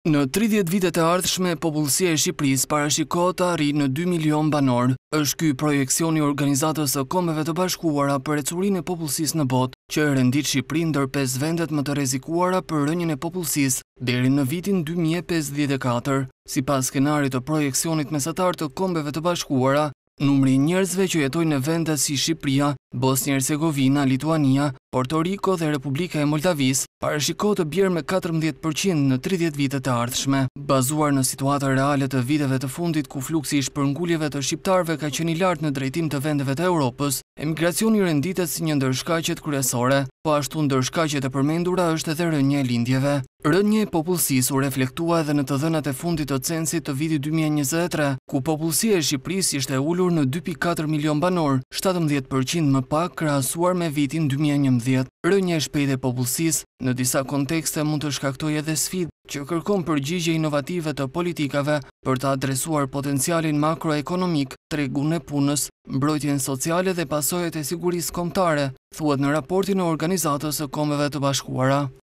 Në 30 vitet e ardhshme, popullsia e Shqipërisë parashikohet të arrijë në 2 milion banor. Është ky projekcioni i Organizatës së Kombeve të Bashkuara për ecurinë e popullsisë në botë, që rendit Shqipërinë ndër 5 vendet më të rrezikuara për rënien e popullsisë deri në vitin 2054. Sipas skenarit të projekcionit mesatar të Kombeve të Bashkuara, numri i njerëzve që jetojnë në vende si Shqipëria, Bosnjë-Hercegovina, Lituania, Porto Riko dhe Republika e Moldavisë parashikohet të bjerë me 14% në 30 vitet e ardhshme. Bazuar në situata reale të viteve të fundit ku fluksi i shpërnguljeve të shqiptarëve ka qenë i lartë në drejtim të vendeve të Europës, emigracioni renditet si një ndër shkaqet kryesore, po ashtu ndër shkaqet e përmendura është edhe rënja e lindjeve. Rënja e popullsisë u reflektua edhe në të dhënat e fundit të censit të vitit 2023, ku popullsia e Shqipërisë ishte ulur në 2.4 milion banor, 17% më pak krahasuar me vitin 2011. Rënja e shpejtë e popullsisë në disa kontekste mund të shkaktojë edhe sfidë që kërkon përgjigje inovative të politikave për të adresuar potencialin makroekonomik, tregun e punës, mbrojtjen sociale dhe pasojat e sigurisë kombëtare, thuhet në raportin e Organizatës së Kombeve të Bashkuara.